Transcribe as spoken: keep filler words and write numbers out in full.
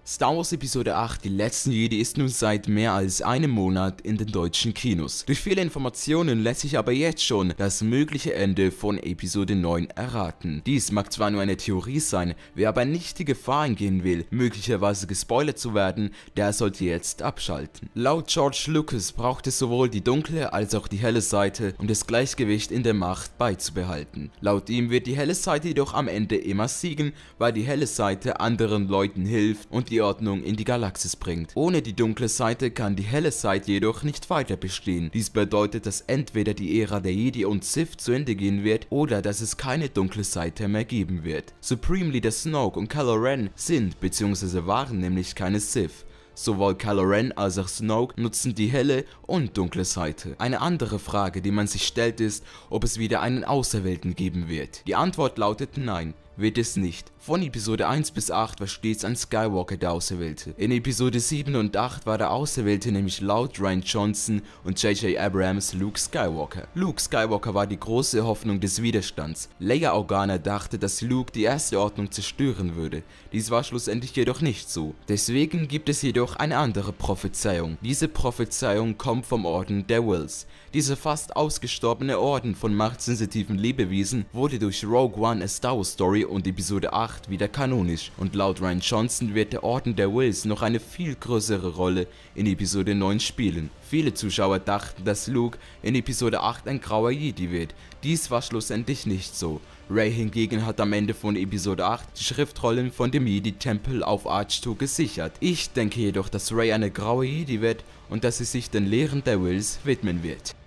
Star Wars Episode acht, die letzten Jedi, ist nun seit mehr als einem Monat in den deutschen Kinos. Durch viele Informationen lässt sich aber jetzt schon das mögliche Ende von Episode neun erraten. Dies mag zwar nur eine Theorie sein, wer aber nicht die Gefahr eingehen will, möglicherweise gespoilert zu werden, der sollte jetzt abschalten. Laut George Lucas braucht es sowohl die dunkle als auch die helle Seite, um das Gleichgewicht in der Macht beizubehalten. Laut ihm wird die helle Seite jedoch am Ende immer siegen, weil die helle Seite anderen Leuten hilft und die Ordnung in die Galaxis bringt. Ohne die dunkle Seite kann die helle Seite jedoch nicht weiter bestehen. Dies bedeutet, dass entweder die Ära der Jedi und Sith zu Ende gehen wird oder dass es keine dunkle Seite mehr geben wird. Supreme Leader Snoke und Kylo Ren sind bzw. waren nämlich keine Sith. Sowohl Kylo Ren als auch Snoke nutzen die helle und dunkle Seite. Eine andere Frage, die man sich stellt, ist, ob es wieder einen Auserwählten geben wird. Die Antwort lautet nein, wird es nicht. Von Episode eins bis acht war stets ein Skywalker der Auserwählte. In Episode sieben und acht war der Auserwählte nämlich laut Rian Johnson und J J Abrams Luke Skywalker. Luke Skywalker war die große Hoffnung des Widerstands. Leia Organa dachte, dass Luke die erste Ordnung zerstören würde. Dies war schlussendlich jedoch nicht so. Deswegen gibt es jedoch eine andere Prophezeiung. Diese Prophezeiung kommt vom Orden der Whills. Dieser fast ausgestorbene Orden von machtsensitiven Lebewesen wurde durch Rogue One, A Star Wars Story und Episode acht wieder kanonisch, und laut Rian Johnson wird der Orden der Whills noch eine viel größere Rolle in Episode neun spielen. Viele Zuschauer dachten, dass Luke in Episode acht ein grauer Jedi wird. Dies war schlussendlich nicht so. Rey hingegen hat am Ende von Episode acht die Schriftrollen von dem Jedi-Tempel auf Ahch-To gesichert. Ich denke jedoch, dass Rey eine graue Jedi wird und dass sie sich den Lehren der Whills widmen wird.